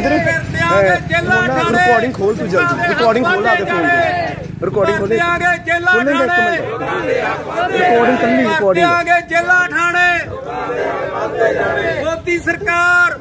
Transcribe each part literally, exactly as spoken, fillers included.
Indra recording खोल तू जल्दी, रिकॉर्डिंग खोल आगे फोन पे, रिकॉर्डिंग खोले रिकॉर्डिंग करनी रिकॉर्डिंग जिला ठाणे मोदी सरकार।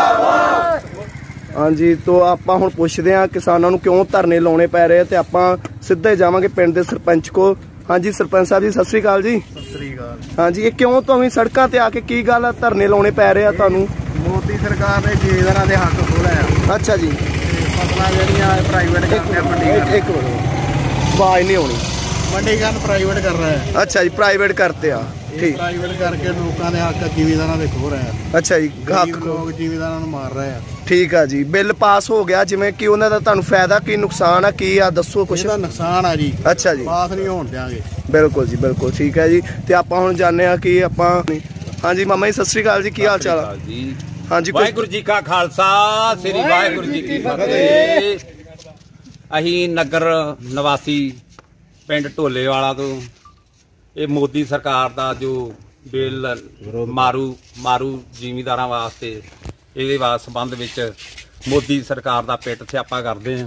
हाँ जी, तो ਆਪਾਂ ਹੁਣ ਪੁੱਛਦੇ ਆ ਕਿਸਾਨਾਂ ਨੂੰ ਕਿਉਂ ਧਰਨੇ ਲਾਉਣੇ ਪੈ ਰਹੇ ਤੇ ਆਪਾਂ ਸਿੱਧਾ ਹੀ ਜਾਵਾਂਗੇ ਪਿੰਡ ਦੇ ਸਰਪੰਚ ਕੋ। हाँ जी सरपंच साहब जी सत श्री अकाल जी। सत श्री अकाल। हाँ जी, ये क्यों तुम सड़कों ते आके की गल धरने लाने पै रहे तुहानू? मोदी सरकार ने जिमीदारां दे हक खोलिया। अच्छा जी, फसलां जेहड़ियां प्राइवेट करते हैं मंडीकरण। एक मिनट आवाज नहीं आनी। मंडीकरण प्राइवेट कर रहा है। अच्छा जी, प्राइवेट करते हैं ठीक, प्राइवेट करके लोगों के हक जिमीदारां दे खो रहे हैं। अच्छा जी, हक लोग जिमीदारां नूं मार रहे हैं। ठीक है जी, बिल पास हो गया जिवें कि उन्हां दा तुहानू फायदा की नुकसान है की आ दसो कुछ? नुकसान है जी। अच्छा जी, पास नहीं होण देंगे। बिल्कुल जी बिल्कुल ठीक है जी। तो आपां हुण जाने आ कि आपां हाँ जी मामा जी सत श्री अकाल जी, की हाल चाल है? हाँ जी, वाहिगुरू जी का खालसा श्री वाहिगुरू जी की फतेह। अहीं नगर निवासी पिंड ढोलेवाला तो ये मोदी सरकार का जो बिल मारू मारू जिमीदारां वास्ते ये संबंध विच मोदी सरकार का पिट स्यापा करते हैं।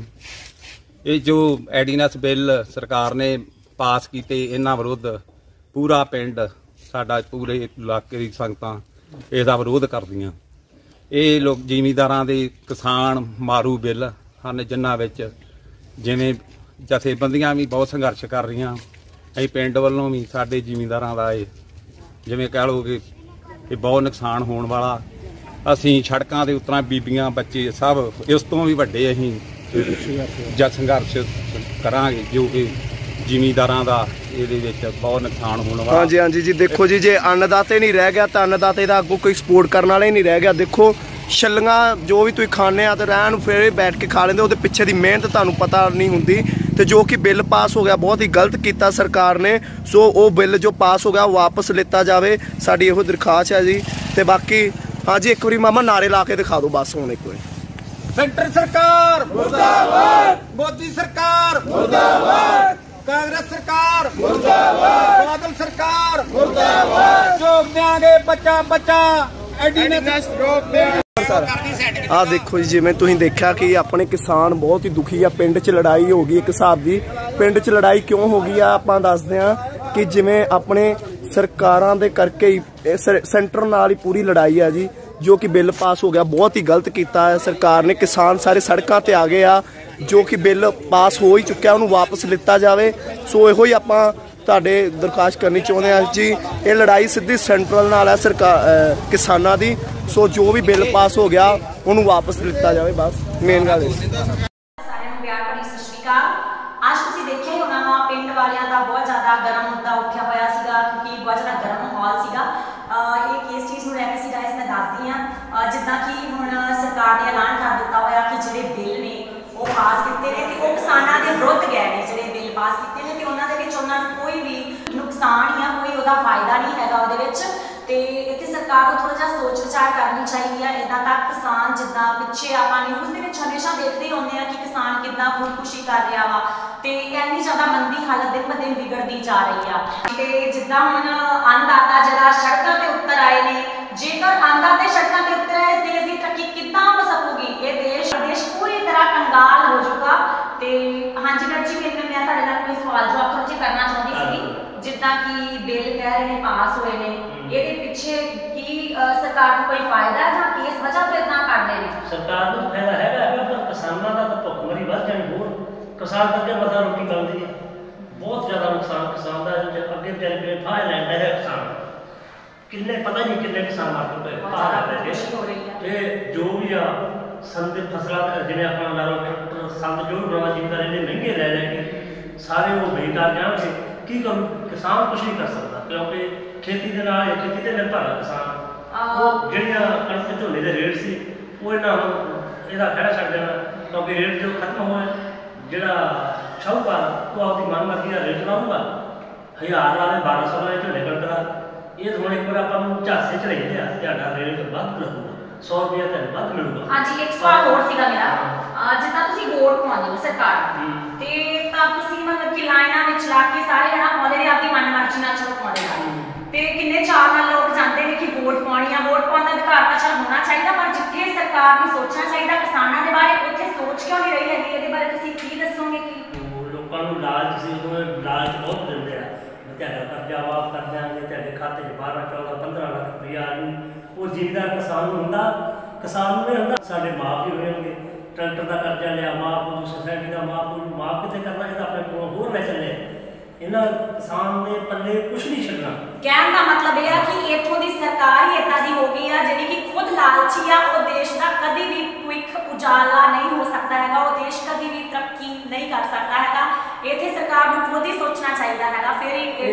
ये जो एडीनेस बिल सरकार ने पास किए इन्हां विरुद्ध पूरा पिंड साडा पूरे इलाके दी संगतां इसदा विरोध करदियां। ये लोग जिमीदारां दे किसान मारू बिल ਹਨ जिन्हां विच जिवें जथेबंदियां भी बहुत संघर्ष कर रही। ਅਸੀਂ पिंड ਵੱਲੋਂ भी साडे जिमीदारां दा जिवें कह लो कि ये बहुत नुकसान होने वाला। ਅਸੀਂ ਸੜਕਾਂ ਦੇ ਉਤਰਾਂ ਬੀਬੀਆਂ ਬੱਚੇ ਸਭ ਇਸ ਤੋਂ ਵੀ ਵੱਡੇ ਅਸੀਂ ਜਾਂ ਸੰਘਰਸ਼ ਕਰਾਂਗੇ ਜੋ ਕਿ ਜ਼ਿਮੀਂਦਾਰਾਂ ਦਾ ਇਹਦੇ ਵਿੱਚ ਬਹੁਤ ਨੁਕਸਾਨ ਹੋਣ ਵਾਲਾ। ਹਾਂਜੀ ਹਾਂਜੀ ਜੀ, ਦੇਖੋ ਜੀ ਜੇ ਅੰਨਦਾਤੇ ਨਹੀਂ ਰਹਿ ਗਿਆ ਤਾਂ ਅੰਨਦਾਤੇ ਦਾ ਅੱਗੋਂ ਕੋਈ ਸਪੋਰਟ ਕਰਨ ਵਾਲਾ ਹੀ ਨਹੀਂ ਰਹਿ ਗਿਆ। ਦੇਖੋ ਛੱਲੀਆਂ ਜੋ ਵੀ ਤੁਸੀਂ ਖਾਣੇ ਆ ਤੇ ਰਹਿਣ ਨੂੰ ਫਿਰ ਬੈਠ ਕੇ ਖਾ ਲੈਂਦੇ, ਉਹਦੇ ਪਿੱਛੇ ਦੀ ਮਿਹਨਤ ਤੁਹਾਨੂੰ ਪਤਾ ਨਹੀਂ ਹੁੰਦੀ। ਤੇ ਜੋ ਕਿ ਬਿੱਲ ਪਾਸ ਹੋ ਗਿਆ ਬਹੁਤ ਹੀ ਗਲਤ ਕੀਤਾ ਸਰਕਾਰ ਨੇ। ਸੋ ਉਹ ਬਿੱਲ ਜੋ ਪਾਸ ਹੋ ਗਿਆ ਵਾਪਸ ਲਿੱਤਾ ਜਾਵੇ, ਸਾਡੀ ਇਹੋ ਦਰਖਾਸਤ ਹੈ ਜੀ। ਤੇ ਬਾਕੀ हाँ जी, एक बार मामा नारे ला के दिखा दो बस हूँ। एक बार सेंटर सरकार मुर्दाबाद, मोदी सरकार मुर्दाबाद, कांग्रेस सरकार मुर्दाबाद, बादल सरकार मुर्दाबाद। रोक देंगे बच्चा बच्चा एडीनेस रोक देंगे। आ देखो जी, जिवें तुसीं देखा कि अपने किसान बहुत ही दुखी आ। पिंड च लड़ाई हो गई एक हिसाब की। पिंड च लड़ाई क्यों हो गई आ आपां दसदे हां कि जिवें अपने सरकारां दे करके ही सेंटर नाल ही पूरी लड़ाई है जी। जो कि बिल पास हो गया बहुत ही गलत किया है सरकार ने। किसान सारे सड़कों ते आ गए आ। जो कि बिल पास हो ही चुका उन्होंने वापस लिता जाए। सो इहो ही आपां तुहाडे दरखास्त करनी चाहुंदे हां जी। ये लड़ाई सीधी सेंट्रल नाल है सरकार किसानां दी। सो जो भी बिल पास हो गया उन्होंने वापस लिता जाए, बस मेन गल। आज तुसीं देखिआ ही होना वा पिंड वालियां दा बहुत ज़्यादा गर्म मुद्दा उठिया होया सीगा क्योंकि बहुत ज़्यादा गर्म माहौल सीगा। ये किस चीज़ नूं लैके सीगा इस मैं दसदी हां। जिद्दां कि हुण सरकार ने ऐलान कर दिता होया कि जिहड़े बिल ने वो पास कीते ने ते वो किसानां दे विरुद्ध गए ने। जिहड़े बिल पास कीते ने ते उन्हां दे विच उन्हां नूं कोई भी नुकसान या कोई उहदा फायदा नहीं हैगा उहदे विच। ते इत्थे सरकार को थोड़ा जिहा सोच विचार करनी चाहिए है। इदां तक किसान जिद्दां पिछे आपां न्यूज़ दे विच हमेशा देखदे आउंदे आ कि किसान किद्दां खुदकुशी कर रहा वा ते इन्नी ज़्यादा मंदी हालत दिन ब दिन बिगड़ती जा रही है। ते जिद्दां हुण अन्नदाता जिहड़ा सड़कां ते उतर आए ने, जेकर अन्नदाते सड़कां ते उतर आए इस देश की तरक्की किद्दां हो सकूगी? ये देश देश पूरी तरह कंगाल हो चुका। ते हाँ जी डर जी, मैं मैं तुहाडे नाल कोई सवाल जवाब थोड़ा जिहा करना चाहुंदी सी। जिद्दां कि बिल कह रहे ने पास होए ने, ਇਹਦੇ ਪਿੱਛੇ ਕੀ ਸਰਕਾਰ ਨੂੰ ਕੋਈ ਫਾਇਦਾ ਹੈ ਜਾਂ ਕਿਸ ਵਜ੍ਹਾ ਤੋਂ ਇਦਾਂ ਕਰਦੇ ਨੇ? ਸਰਕਾਰ ਨੂੰ ਫਾਇਦਾ ਹੈਗਾ ਹੈ ਪਰ ਕਿਸਾਨਾਂ ਦਾ ਤਾਂ ਭੁੱਖਮਰੀ ਵੱਧ ਜਾਣੀ। ਹੋਰ ਕਿਸਾਨ ਅੱਗੇ ਮਸਾ ਰੋਟੀ ਮਿਲਦੀ ਹੈ, ਬਹੁਤ ਜ਼ਿਆਦਾ ਨੁਕਸਾਨ ਕਿਸਾਨ ਦਾ। ਜੋ ਅੱਗੇ ਵਿਚਾਰੇ ਪੇ ਫਾਹ ਲੈਂਦਾ ਹੈ ਕਿਸਾਨ, ਕਿੰਨੇ ਪਤਾ ਨਹੀਂ ਕਿੰਨੇ ਕਿਸਾਨ ਮਾਰ ਚੁੱਕੇ ਫਾਹ ਲੈਂਦੇ ਨੇ। ਤੇ ਜੋ ਵੀ ਆ ਸੰਦ ਫਸਲਾਂ ਜਿਵੇਂ ਆਪਣਾ ਲਾ ਲਓ ਟਰੈਕਟਰ ਸੰਦ ਜੋ ਬਣਾ ਜਿੰਦਾ ਇਹਨੇ ਮਹਿੰਗੇ ਲੈ ਲੈ ਕੇ ਸਾਰੇ ਉਹ ਬੇਕਾਰ ਜਾਣਗੇ। ਕੀ ਕਰੂ ਕਿਸਾਨ ਕੁਛ ਨਹੀਂ ਕਰ ਸਕਦਾ ਕਿਉਂਕਿ खेती के नाल खेती ते निर्भर है किसान। वो ਜਿਹੜੀਆਂ ਕਣਕ ਝੋਨੇ ਦੇ ਰੇਟ ਸੀ ਉਹ ਇਹਨਾਂ ਨੂੰ ਇਹਦਾ ਖੜਾ ਛੱਡ ਦੇਣਾ ਕਿਉਂਕਿ ਰੇਟ ਜੋ ਖਤਮ ਹੋਇਆ ਜਿਹੜਾ ਸ਼ਾਹੂਕਾਰ ਉਹ ਆਪਦੀ ਮਨਮਰਜ਼ੀ ਦਾ ਰੇਟ ਲਾਊਗਾ। ਹਜ਼ਾਰ ਵਾਲੇ ਬਾਰਾਂ ਸੌ ਵਾਲੇ ਝੋਨੇ ਕਣਕ ਦਾ ਇਹ ਹੁਣ ਇੱਕ ਵਾਰ ਆਪਾਂ ਨੂੰ ਝਾਸੇ ਚ ਲੈਂਦੇ ਆ ਤੁਹਾਡਾ ਰੇਟ ਵੱਧ ਲੱਗੂਗਾ, सौ रुपया ਤੁਹਾਨੂੰ ਵੱਧ ਮਿਲੂਗਾ। ਹਾਂਜੀ ਇੱਕ ਸਵਾਲ ਹੋਰ ਸੀਗਾ ਮੇਰਾ, ਜਿੱਦਾਂ ਤੁਸੀਂ ਵੋਟ ਪਾਉਂਦੇ ਹੋ ਸਰਕਾਰ ਤੇ ਤਾਂ ਤੁਸੀਂ ਮਤਲਬ ਕਿ ਲਾਈਨਾਂ ਵਿੱਚ ਲਾ ਕੇ ਸਾਰੇ ਜਣਾ ਪਾਉਂਦੇ ਨੇ ਆਪਦੀ ਮਨਮਰਜ਼ੀ ਨਾਲ ਚੋਣ ਪਾਉਂਦੇ ਨੇ ਤੇ ਕਿੰਨੇ ਚਾਰ ਨਾਲ ਲੋਕ ਜਾਂਦੇ ਨੇ ਕਿ ਵੋਟ ਪਾਉਣੀ ਆ, ਵੋਟ ਪਾਉਣ ਦਾ ਅਧਿਕਾਰ ਘਰ ਤਾਂ ਚੱਲ ਹੋਣਾ ਚਾਹੀਦਾ, ਪਰ ਜਿੱਥੇ ਸਰਕਾਰ ਨੂੰ ਸੋਚਣਾ ਚਾਹੀਦਾ ਕਿਸਾਨਾਂ ਦੇ ਬਾਰੇ, ਉੱਥੇ ਸੋਚ ਕਿਉਂ ਨਹੀਂ ਰਹੀ ਹੈਗੀ? ਇਹਦੇ ਬਾਰੇ ਤੁਸੀਂ ਕੀ ਦੱਸੋਗੇ? ਕਿ ਲੋਕਾਂ ਨੂੰ ਲਾਲਚ ਸੀ, ਉਦੋਂ ਲਾਲਚ ਬਹੁਤ ਦਿੰਦੇ ਆ, ਤੁਹਾਡਾ ਕਰਜ਼ਾ ਮਾਫ ਕਰ ਦਿਆਂਗੇ, ਤੁਹਾਡੇ ਖਾਤੇ 'ਚ ਬਾਰਾਂ ਚੌਦਾਂ ਪੰਦਰਾਂ ਲੱਖ ਰੁਪਈਆ ਆ ਜੂ। ਉਹ ਜ਼ਿਮੀਂਦਾਰ ਕਿਸਾਨ ਨੂੰ ਹੁੰਦਾ, ਕਿਸਾਨ ਨੂੰ ਇਹ ਹੁੰਦਾ ਸਾਡੇ ਮਾਫ ਹੀ ਹੋਣਗੇ, ਟਰੈਕਟਰ ਦਾ ਕਰਜ਼ਾ ਲਿਆ ਮਾਫ ਹੋ, ਸੋਸਾਇਟੀ ਦਾ ਮਾਫ ਹੋ, ਮਾਫ ਕਿੱਥੇ ਕਰਨਾ? ਇਹਦਾ ਆਪਣੇ ਕੋਲ ਹੋਰ ਲੈ ਚੱਲੇ। ਇਹਨਾਂ ਕਿਸਾਨ ਦੇ ਪੱਲੇ ਕੁਛ ਨਹੀਂ ਛੱਡਣਾ। ਕਹਿਣ ਦਾ ਮਤਲਬ ਇਹ ਆ ਕਿ ਇੱਥੋਂ ਦੀ ਸਰਕਾਰ ਹੀ ਇਦਾਂ ਦੀ ਹੋ ਗਈ ਆ ਜਿਹੜੀ ਕਿ ਖੁਦ ਲਾਲਚੀ ਆ। ਉਹ ਦੇਸ਼ ਦਾ ਕਦੀ ਵੀ ਭਵਿੱਖ ਉਜਾਲਾ ਨਹੀਂ ਹੋ ਸਕਦਾ ਹੈਗਾ, ਉਹ ਦੇਸ਼ ਕਦੀ ਵੀ ਤਰੱਕੀ ਨਹੀਂ ਕਰ ਸਕਦਾ ਹੈਗਾ। ਇੱਥੇ ਸਰਕਾਰ ਨੂੰ ਖੁਦ ਹੀ ਸੋਚਣਾ ਚਾਹੀਦਾ ਹੈਗਾ। ਫਿਰ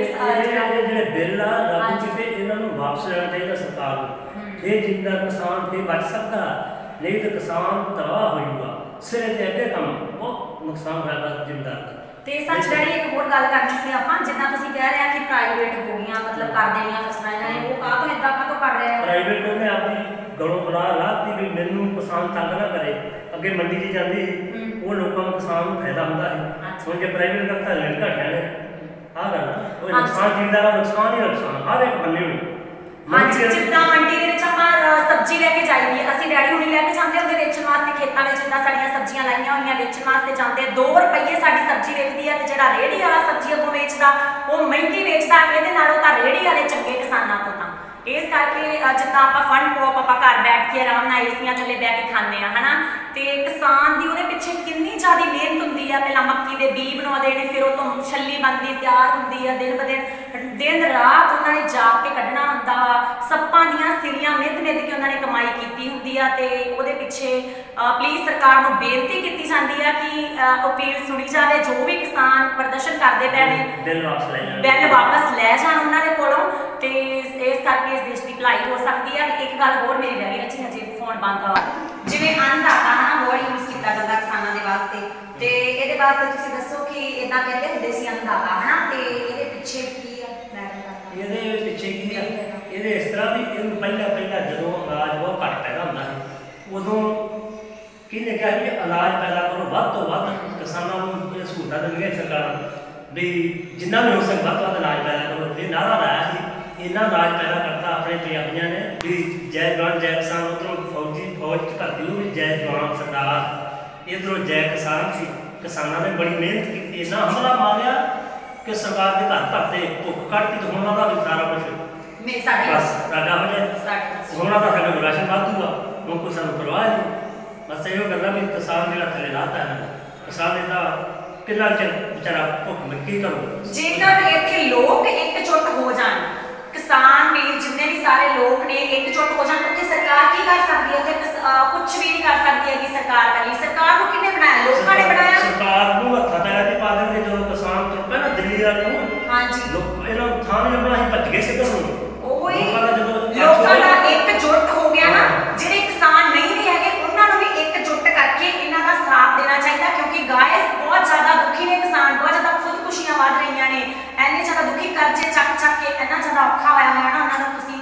ਇਹ ਜਿਹੜੇ ਬਿੱਲ ਆ ਲਾਗੂ ਕੀਤੇ, ਇਹਨਾਂ ਨੂੰ ਵਾਪਸ ਲੈਣਾ ਚਾਹੀਦਾ ਸਰਕਾਰ ਨੂੰ। ਫਿਰ ਜ਼ਿਮੀਂਦਾਰ ਕਿਸਾਨ ਫਿਰ ਬਚ ਸਕਦਾ, ਨਹੀਂ ਤਾਂ ਕਿਸਾਨ ਤਬਾਹ ਹੋ ਜਾਊਗਾ। ਸਿਰੇ ਤੇ ਅੱਗੇ ਕੰਮ ਬਹੁਤ ਨੁਕਸਾਨ ਹੋਇਆ ਜ਼ਿਮੀਂਦਾਰ ਦਾ। ਤੇ ਸੱਚ ਡੈਡੀ ਇੱਕ ਹੋਰ ਗੱਲ ਕਰਨੀ ਸੀ ਆਪਾਂ, ਜਿੱਦਾਂ ਤੁਸੀਂ ਕਹਿ ਰਹੇ ਆ ਕਿ ਪ੍ਰਾਈਵੇਟ ਹੋ ਗਈਆਂ, ਮਤਲਬ ਕਰ ਦੇਣੀਆਂ ਫਸਲਾਂ ਇਹਨਾਂ ਨੇ, ਉਹ ਕਾਹ ਤੋਂ ਇਦਾਂ ਕਾਹ ਤੋਂ ਕਰ ਰਹੇ ਆ? ਪ੍ਰਾਈਵੇਟ ਉਹਨੇ ਆਪਣੀ ਗਲੋਂ ਬੁਲਾ ਲਾਤੀ ਵੀ ਮੈਨੂੰ ਕਿਸਾਨ ਤੰਗ ਨਾ ਕਰੇ। ਅੱਗੇ ਮੰਡੀ 'ਚ ਜਾਂਦੀ ਸੀ, ਉਹ ਲੋਕਾਂ ਨੂੰ ਕਿਸਾਨ ਨੂੰ ਫਾਇਦਾ ਹੁੰਦਾ ਹੈ। ਹੁਣ ਜੇ ਪ੍ਰਾਈਵੇਟ ਕਰਤਾ ਰੇਟ ਘੱਟ ਜਾਣੇ, ਆਹ ਗੱਲ ਉਹ ਨੁਕਸਾਨ ਜ਼ਿਮੀਂਦਾਰ ਦਾ ਨੁਕਸਾਨ ਹੀ ਨੁਕਸਾਨ ਹਰ ਇੱਕ ਬੰਦੇ ਨੂੰ। ਹਾਂਜੀ, ਜਿੱਦਾਂ ਮੰਡੀ ਦੇ ਵਿੱਚ ਆਪਾਂ ਸਬਜ਼ੀ ਲੈ ਕੇ ਜਾਈਦੀ ਹੈ, ਅਸੀਂ ਡੈਡੀ ਹੁਣੀ ਲੈ ਕੇ ਜਾਂਦੇ ਹੁੰਦੇ ਵੇਚਣ ਵਾਸਤੇ ਖੇਤਾਂ ਵਿੱਚ, ਜਿੱਦਾਂ ਸਾਡੀਆਂ ਸਬਜ਼ੀਆਂ ਲਾਈਆਂ ਹੋਈਆਂ ਵੇਚਣ ਵਾਸਤੇ ਜਾਂਦੇ, ਦੋ ਰੁਪਈਏ ਸਾਡੀ ਸਬਜ਼ੀ ਵਿਕਦੀ ਹੈ, ਤੇ ਜਿਹੜਾ ਰੇਹੜੀ ਵਾਲਾ ਸਬਜ਼ੀ ਅੱਗੋਂ ਵੇਚਦਾ ਉਹ ਮਹਿੰਗੀ ਵੇਚਦਾ। ਇਹਦੇ ਨਾਲੋਂ ਤਾਂ ਰੇਹੜੀ ਵਾਲੇ ਚੰਗੇ ਕਿਸਾਨਾਂ ਤੋਂ ਤਾਂ। ਇਸ ਕਰਕੇ ਜਿੱਦਾਂ ਆਪਾਂ ਫੰਡ ਪੋਪ ਆਪਾਂ ਘਰ ਬੈਠ ਕੇ ਆਰਾਮ ਨਾਲ ਏਸੀਆਂ ਥੱਲੇ ਬਹਿ ਕੇ ਖਾਂਦੇ ਆ ਹਨਾ, ਤੇ ਕਿਸਾਨ ਦੀ ਉਹਦੇ ਪਿੱਛੇ ਕਿੰਨੀ ਜ਼ਿਆਦਾ ਮਿਹਨਤ ਹੁੰਦੀ ਆ। ਪਹਿਲਾਂ ਮੱਕੀ ਦੇ ਬੀਜ ਬਣਾਉਂਦੇ ਨੇ, ਫਿਰ ਉਹ ਤੋਂ ਛੱਲੀ ਬਣਦੀ ਤਿਆਰ ਹੁੰਦੀ ਆ, ਦਿਨ ਬ ਦਿਨ ਦਿਨ ਰਾਤ ਉਹਨਾਂ ਨੇ ਜਾ ਕੇ ਕੱਢਣਾ ਹੁੰਦਾ ਵਾ। ਸੱਪਾਂ ਦੀਆਂ ਸਿਰੀਆਂ ਮਿੱਧ ਮਿੱਧ ਕੇ ਉਹਨਾਂ ਨੇ ਕਮਾਈ ਕੀਤੀ ਹੁੰਦੀ ਆ। ਤੇ ਉਹਦੇ ਪਿੱਛੇ ਪਲੀਜ਼ ਸਰਕਾਰ ਨੂੰ ਬੇਨਤੀ ਕੀਤੀ ਜਾਂਦੀ ਆ ਕਿ ਅਪੀਲ ਸੁਣੀ ਜਾਵੇ। ਜੋ ਵੀ ਕਿਸਾਨ ਪ੍ਰਦਰਸ਼ਨ ਕਰਦੇ ਪਏ ਨੇ, ਬਿੱਲ ਵਾਪਸ ਲੈ ਜਾਣ, ਬਿੱਲ ਵਾਪਸ ਲੈ ਜਾਣ ਉਹਨਾਂ ਦੇ ਕੋਲੋਂ। ਤੇ ਇਸ ਕਰਕੇ ਇਸ ਦੇਸ਼ ਦੀ ਭਲਾਈ ਹੋ ਸਕਦੀ ਹੈ। ਇੱਕ ਗੱਲ ਹੋਰ ਮੇਰੀ ਰਹਿ ਗਈ ਨਾ ਜੀ, ਹਜੇ ਫੋਨ ਬੰਦ ਆ, ਜਿਵੇਂ ਅੰਨਦਾਤਾ ਹਨਾ ਵਰਡ ਯੂਜ਼ ਕੀਤਾ ਜਾਂਦਾ ਕਿਸਾਨਾਂ ਦੇ ਵਾਸਤੇ, ਤੇ ਇਹਦੇ ਵਾਸਤੇ ਤੁਸੀਂ ਦੱਸੋ ਕਿ ਇਦਾਂ ਕਹਿੰਦੇ ਹੁੰਦੇ ਸੀ ਅੰਨਦਾਤਾ ਹਨਾ, ਤੇ ਇਹਦੇ ਪਿੱਛੇ ਕੀ ਆ ਮੈਡਮ? ਇਹਦੇ ਪਿੱਛੇ ਕੀ ਆ? ਇਹਦੇ ਇਸ ਤਰ੍ਹਾਂ ਵੀ ਇਹਨੂੰ ਪਹਿਲਾਂ ਪਹਿਲਾਂ ਜਦੋਂ ਅਨਾਜ ਬਹੁਤ ਘੱਟ ਪੈਦਾ ਹੁੰਦਾ ਸੀ, ਉਦੋਂ ਕਿਹਨੇ ਕਿਹਾ ਵੀ ਅਨਾਜ ਪੈਦਾ ਕਰੋ ਵੱਧ ਤੋਂ ਵੱਧ, ਕਿਸਾਨਾਂ ਨੂੰ ਇਹ ਸਹੂਲਤਾਂ ਦੇਣਗੇ ਸਰਕਾਰ ਵੀ ਜਿੰਨਾ ਵੀ ਹੋ ਸਕੇ ਵੱਧ ਤੋਂ ਵੱਧ ਅਨਾਜ ਪੈਦਾ ਕਰੋ। ਇਹ ਨਾਰਾ ਲਾਇਆ ਸੀ, ਇੰਨਾ ਅਨਾਜ ਪੈਦਾ ਕਰਤਾ ਆਪਣੇ ਪੰਜਾਬੀਆਂ ਨੇ ਵੀ ਜੈ ਜਵਾਨ ਜੈ ਕਿਸਾਨ। ਉੱਧਰੋਂ ਫੌਜੀ ਫੌਜ 'ਚ ਭਰਤੀ ਹੋ ਵੀ ਜੈ ਜਵਾਨ ਸਰਦਾਰ, ਇੱਧਰੋਂ ਜੈ ਕਿਸਾਨ ਸੀ। ਕਿਸਾਨਾਂ ਨੇ ਬੜੀ ਮਿਹਨਤ ਕੀਤੀ, ਇੰਨਾ ਹਮਲਾ ਮਾਰਿਆ ਕਿ ਸਰਕਾਰ ਦੇ ਘਰ ਭਰਤੇ, ਭੁੱਖ ਕੱਟਤੀ, ਤੇ ਹੁਣ ਉਹਦਾ ਵੀ ਸਾਰਾ ਕੁਛ ਬਸ ਰਾਡਾ ਹੋ ਜਾਏ। ਹੁਣ ਉਹਦਾ ਸਾਡੇ ਰਾਸ਼ਨ ਵਾਧੂਗਾ, ਹੁਣ ਕੋਈ ਸਾਨੂੰ ਪਰਵਾਹ ਨਹੀਂ। ਬਸ ਇਹੋ ਗੱਲਾਂ ਵੀ ਕਿਸਾਨ ਜਿਹੜਾ ਥੱਲੇ ਲਾਤਾ ਹੈ ਨਾ, ਕਿਸਾਨ ਇਹਦਾ ਕਿੰਨਾ ਚਿਰ ਵਿਚਾਰਾ ਭੁੱਖ ਮਿੱਟੀ ਕਰੂ। ਜੇਕਰ ਇੱਥੇ ਲੋਕ ਇਕਜੁੱਟ ਹੋ ਜਾਣ, ਕਿਸਾਨ ਵੀਰ ਜਿੰਨੇ ਵੀ ਸਾਰੇ ਲੋਕ ਨੇ ਇਕਜੁੱਟ ਹੋ ਜਾਣ, ਉੱਥੇ ਸਰਕਾਰ ਕੀ ਕਰ ਸਕਦੀ ਹੈ? ਉੱਥੇ ਕੁਝ ਵੀ ਨਹੀਂ ਕਰ ਸਕਦੀ ਹੈਗੀ ਸਰਕਾਰ ਵਾਲੀ। ਸਰਕਾਰ ਨੂੰ ਕਿਹਨੇ ਬਣਾਇਆ? ਲੋਕਾਂ ਨੇ ਬਣਾਇਆ। ਸਰਕਾਰ ਨੂੰ ਹੱਥਾਂ ਪੈਰਾਂ 'ਚ ਪਾ ਦੇਣਗੇ। ਜਦੋਂ ਕਿਸਾਨ ਤੁਰ ਪਏ ਨਾ ਦਿੱਲੀ ਵੱਲ ਨੂੰ, ਹਾਂਜੀ, ਲੋਕ ਇਹਨਾਂ ਨੂੰ ਥਾਂ ਨਹੀਂ ਲੱਭਣਾ, ਅਸੀਂ ਭੱਜ ਗਏ ਸਿੱਧਾ ਨੂੰ। ਉਹ ਹੀ ਲੋਕਾਂ ਦਾ ਇਕਜੁੱਟ ਹੋ ਗਿਆ ਨਾ, ਜਿਹੜੇ ਕਿਸਾਨ ਨਹੀਂ ਵੀ ਹੈਗੇ ਉਹਨਾਂ ਨੂੰ ਵੀ ਇਕਜੁੱਟ ਕਰਕੇ ਇਹਨਾਂ ਦਾ ਸਾਥ ਦੇਣਾ ਚਾਹੀਦਾ। ਕਿਉਂਕਿ ਗਾਇਸ ਬਹੁਤ ਜ਼ਿਆਦਾ ਦੁਖੀ ਨੇ ਕਿਸਾਨ, ਬਹੁਤ ਜ਼ਿਆਦਾ ਖੁਦਕੁਸ਼ੀਆਂ ਵੱਧ ਰਹੀਆਂ ਨੇ, ਇੰਨੇ ਜ਼ਿਆਦਾ ਦੁਖੀ, ਕਰਜ਼ੇ ਚੱਕ ਚੱਕ ਕੇ ਇੰਨਾ ਜ਼ਿਆਦਾ ਔਖਾ ਹੋਇਆ ਹੋਇਆ ਨਾ ਉਹਨਾਂ ਦਾ। ਤੁਸੀਂ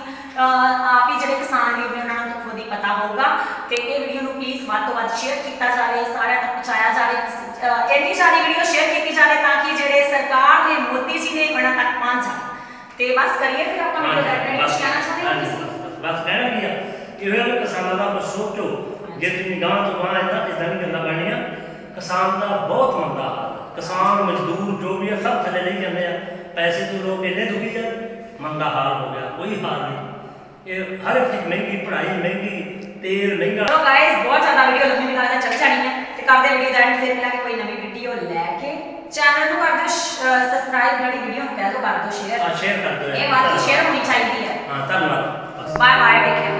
ਆਪ ਹੀ ਜਿਹੜੇ ਕਿਸਾਨ ਵੀਰ ਨੇ ਉਹਨਾਂ ਨੂੰ ਤਾਂ ਖੁਦ ਹੀ ਪਤਾ ਹੋਊਗਾ। ਤੇ ਇਹ ਵੀਡੀਓ ਨੂੰ ਪਲੀਜ਼ ਵੱਧ ਤੋਂ ਵੱਧ ਸ਼ੇਅਰ ਕੀਤਾ ਜਾਵੇ, ਸਾਰਿਆਂ ਤੱਕ ਪਹੁੰਚਾਇਆ ਜਾਵੇ। ਇੰਨੀ ਸਾਰੀ ਵੀਡੀਓ ਸ਼ੇਅਰ ਕੀਤੀ ਜਾਵੇ ਤਾਂ ਕਿ ਜਿਹੜੇ ਸਰਕਾਰ ਦੇ ਮੋਦੀ ਜੀ ਨੇ ਉਹਨਾਂ ਤੱਕ ਪਹੁੰਚ ਜਾਣ। ਤੇ ਬਸ ਕਰੀਏ ਫਿਰ ਆਪਾਂ ਨੂੰ ਕਹਿਣਾ ਚਾਹੁੰਦੇ ਹਾਂ ਬਸ ਕਹਿਣਾ ਕੀ ਆ, ਇਹੋ ਕਿਸਾਨਾਂ ਦਾ ਕੁਝ ਸੋਚੋ। ਜੇ ਤੁਸੀਂ ਗਾਂ ਤੋਂ ਗਾਂ ਇਦਾਂ ਇਦਾਂ ਦੀ ਗੱਲਾਂ ਬਣਨੀਆਂ, ਕਿਸਾਨ ਦਾ ਬਹੁਤ ਮੰਦਾ ਹਾਲ। ਕਿਸਾਨ ਮਜ਼ਦੂਰ ਜੋ ਵੀ ਆ ਸਭ ਥੱਲੇ ਲਈ ਜਾਂਦੇ ਆ, ਪੈਸੇ ਤੋਂ ਲੋਕ ਇੰਨੇ ਦੁਖੀ ਆ, ਮੰਦਾ ਹਾਲ ਹੋ ਗਿਆ, ਕੋਈ ਹਾਲ ਨਹੀਂ। ਇਹ ਹਰ ਇੱਕ ਚੀਜ਼ ਮਹਿੰਗੀ, ਪੜ੍ਹਾਈ ਮਹਿੰਗੀ, ਤੇਲ ਮਹਿੰਗਾ। ਚਲੋ ਗਾਇਸ ਬਹੁਤ ਜ਼ਿਆਦਾ ਵੀਡੀਓ ਲੰਬੀ ਨਹੀਂ ਕਰਦਾ, ਚੱਲ ਜਾਣੀ ਹੈ ਤੇ ਕਰਦੇ ਵੀਡੀਓ ਦਾ ਐਂਡ ਫਿਰ ਮਿਲਾਂਗੇ ਕੋਈ ਨਵੀਂ ਵੀਡੀਓ ਲੈ ਕੇ। ਚੈਨਲ ਨੂੰ ਕਰ ਦਿਓ ਸਬਸਕ੍ਰਾਈਬ, ਜਿਹੜੀ ਵੀਡੀਓ ਨੂੰ ਕਹਿ ਦਿਓ ਕਰ ਦਿਓ ਸ਼ੇਅਰ। ਹਾਂ ਸ਼ੇਅਰ ਕਰ ਦਿਓ, ਇਹ ਬਾਤ ਸ਼ੇਅਰ ਹੋਣੀ ਚਾਹੀਦੀ ਹੈ। ਹਾਂ ਧੰਨਵਾਦ। Bye bye, take care.